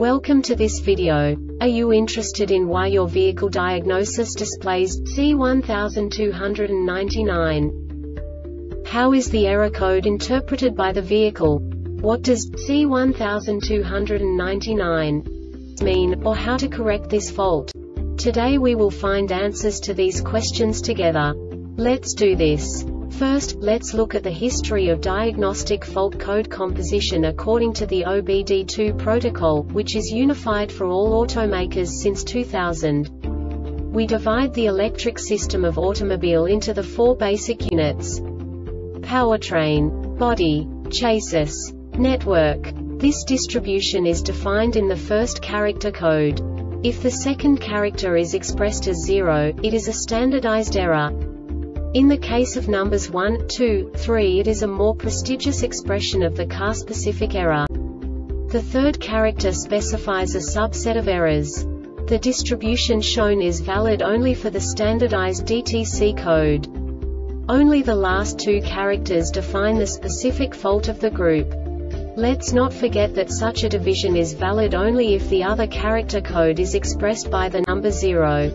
Welcome to this video. Are you interested in why your vehicle diagnosis displays C1299? How is the error code interpreted by the vehicle? What does C1299 mean, or how to correct this fault? Today we will find answers to these questions together. Let's do this. First, let's look at the history of diagnostic fault code composition according to the OBD2 protocol, which is unified for all automakers since 2000. We divide the electric system of automobile into the four basic units: powertrain, body, chassis, network. This distribution is defined in the first character code. If the second character is expressed as 0, it is a standardized error. In the case of numbers 1, 2, 3, it is a more prestigious expression of the car-specific error. The third character specifies a subset of errors. The distribution shown is valid only for the standardized DTC code. Only the last two characters define the specific fault of the group. Let's not forget that such a division is valid only if the other character code is expressed by the number 0.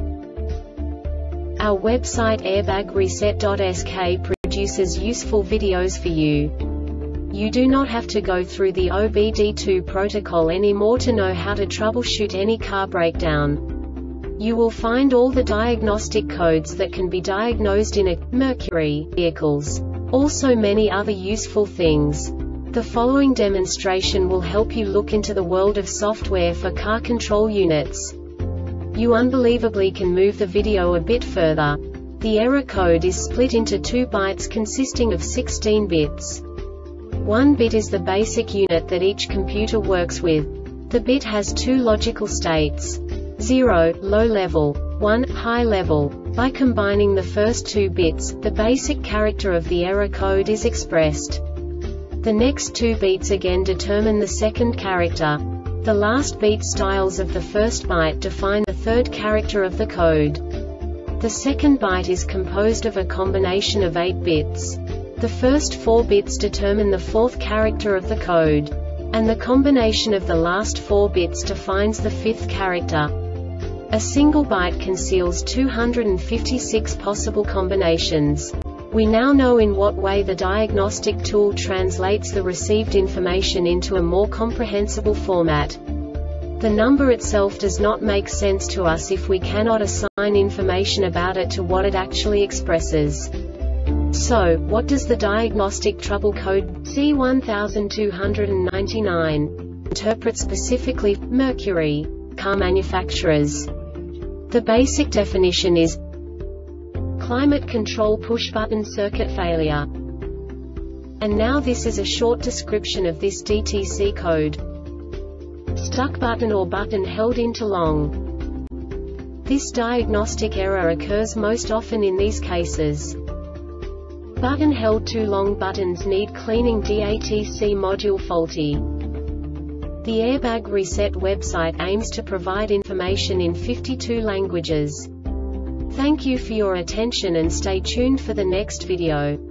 Our website airbagreset.sk produces useful videos for you. You do not have to go through the OBD2 protocol anymore to know how to troubleshoot any car breakdown. You will find all the diagnostic codes that can be diagnosed in a Mercury vehicles. Also many other useful things. The following demonstration will help you look into the world of software for car control units. You unbelievably can move the video a bit further. The error code is split into 2 bytes consisting of 16 bits. 1 bit is the basic unit that each computer works with. The bit has 2 logical states: 0, low level, 1, high level. By combining the first 2 bits, the basic character of the error code is expressed. The next 2 bits again determine the second character. The last beat styles of the first byte define the third character of the code. The second byte is composed of a combination of 8 bits. The first 4 bits determine the fourth character of the code. And the combination of the last 4 bits defines the fifth character. A single byte conceals 256 possible combinations. We now know in what way the diagnostic tool translates the received information into a more comprehensible format. The number itself does not make sense to us if we cannot assign information about it to what it actually expresses. So, what does the diagnostic trouble code C1299 interpret specifically for Mercury car manufacturers? The basic definition is climate control push-button circuit failure. And now this is a short description of this DTC code. Stuck button or button held in too long. This diagnostic error occurs most often in these cases. Button held too long. Buttons need cleaning. DATC module faulty. The Airbag Reset website aims to provide information in 52 languages. Thank you for your attention and stay tuned for the next video.